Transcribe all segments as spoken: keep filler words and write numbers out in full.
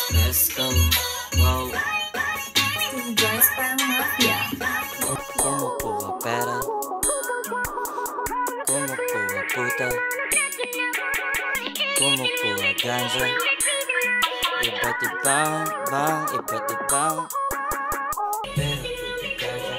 Let's go, wow. Two guys parang mafia. Kumukuha pera, kumukuha puta, kumukuha ganja. Iba't ibang, bang, iba't ibang pera, puta, ganja.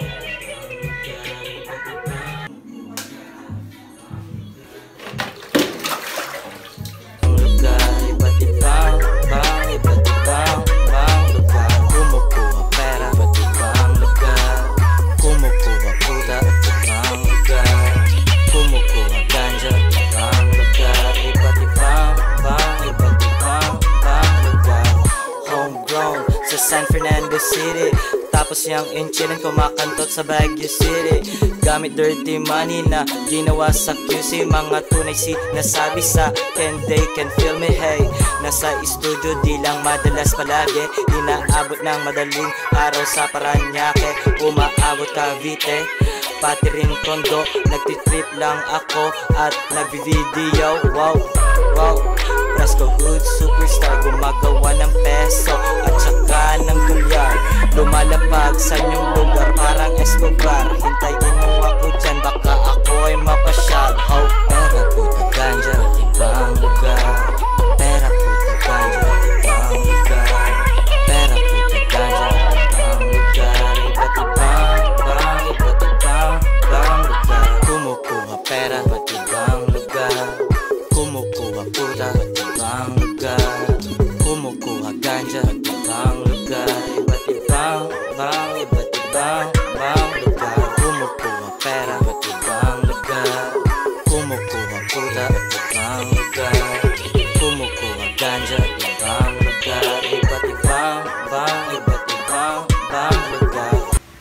Ang lugar, iba't ibang, bang, iba't ibang, bang lugar. Kumukuha pera, iba't ibang lugar. Kumukuha puta, iba't ibang lugar. Kumukuha ganja, ibang lugar. Iba't ibang, bang, iba't ibang, bang lugar. Homegrown sa San Fernando City, tapos yung inchilin kumakantot sa Baguio City. Gamit dirty money na ginawa sa Q C. Mga tunay sinasabi sa akin, they can feel me, hey. Nasa studio di lang madalas palagi, inaabot ng madaling araw sa Paranaque. Umaabot Cavite, pati rin Tondo. Nagtitrip lang ako at nagbi-video. Wow, wow. Fresco Hood Superstar, gumagawa ng peso at saka ng dolyar. Lumalapag sa inyong lugar parang Escobar. Hintayin mo ako dyan, baka ako ay mapasyal. Oh, pera, puta, ganja, ibang lugar. Pera, puta, ganja, ibang lugar. Pera, puta, ganja, ibang lugar. Iba't ibang, bang, iba't ibang, bang lugar. Kumukuha pera, iba't ibang lugar. Kumukuha puta, iba't ibang lugar. Kumukuha ganja, iba't ibang lugar. Iba't ibang, bang, iba't ibang, bang lugar. Kumukuha pera, iba't ibang lugar. Kumukuha puta, iba't ibang lugar. Kumukuha ganja, iba't ibang lugar. Iba't ibang, bang, iba't ibang, bang lugar.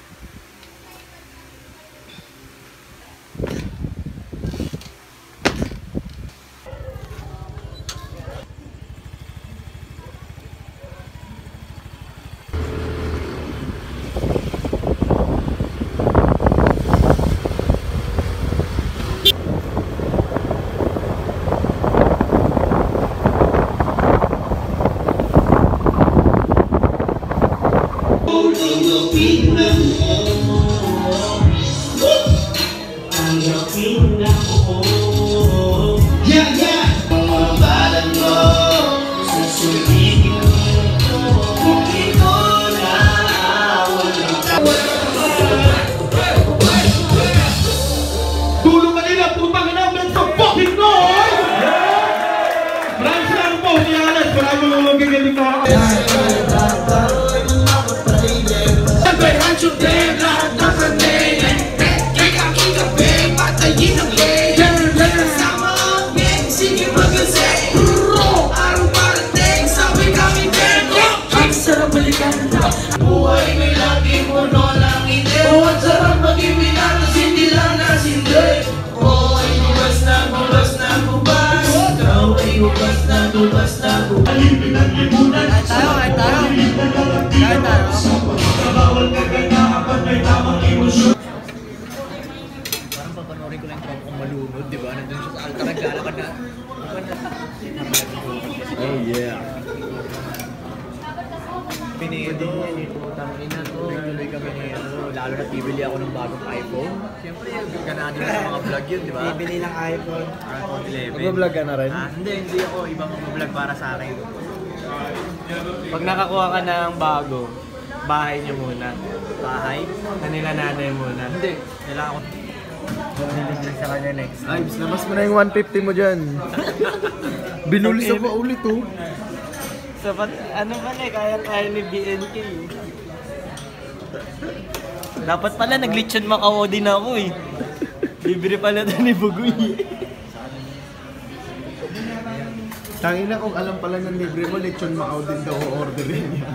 Yeah, yeah. Balan mo sa suligin mo, hindi ko naawan. Dulo kanila, putang ina, make some fucking noise! Maraming salamat po, Nialas. Maraming mga gagaling na ako. Siyempre, Rancho Day, lahat ng sanay. Kikakikabing, patayin ang lay. Kasama ang gang, sige mag-asay. Araw parating, sabay kami din. Ang sarap balikan na. Buhay may lagi mo no lang hindi. Ang sarap maging binatas, hindi lang nasindi. Oo, ay hubas na, hubas na, hubas. Ikaw ay hubas na, hubas na, hubas. Alipin ang limunan. Kahit tayo, kahit tayo. Kahit tayo. Bawal ka ganda kapag may tamang emosyon. Parang papanorin ko lang yung kung malunod, di ba? Nandun siya sa altar, naglalakad na. Oh yeah. Pinedo, putang ina to. Nagtuloy kami nito. Lalo na bibili ako ng bagong iPhone. Siyempre, ganaan din sa mga vlog yun, di ba? Bibili ng iPhone. iPhone eleven. Mag-vlog ka na rin? Ah, hindi, hindi ako. Ibang mag-vlog para sa akin. Pag nakakuha ka ng bago, bahay niyo muna. Bahay? Kanila nanay muna. Hindi. Kailangan ko. Bumili sa kanya next. Ay, labas mo na yung one fifty mo dyan. Binulsa pa ulit oh. So, pat, ano ba na eh, kaya-kaya ni B N K eh. Dapat pala nag-lechon Macao din ako eh. Libre pala ito ni Bugoy eh. Tangina kung alam pala ng libre mo, lechon Macao din daw orderin niya.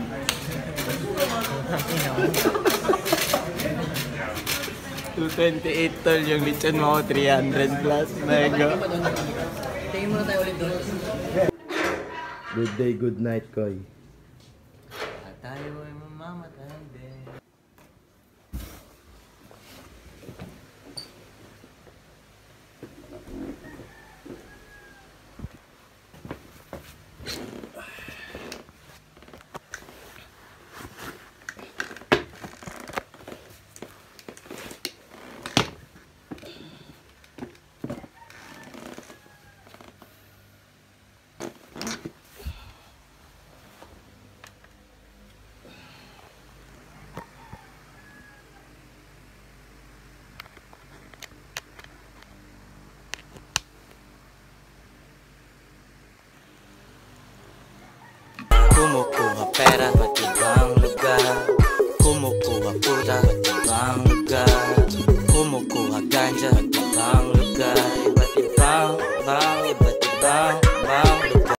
two twenty-eight tol yung lechon Macao, three hundred plus. Mega. Tingin muna tayo ulit doon. Good day, good night, Koy. At tayo ay mamamatay din. pera, pati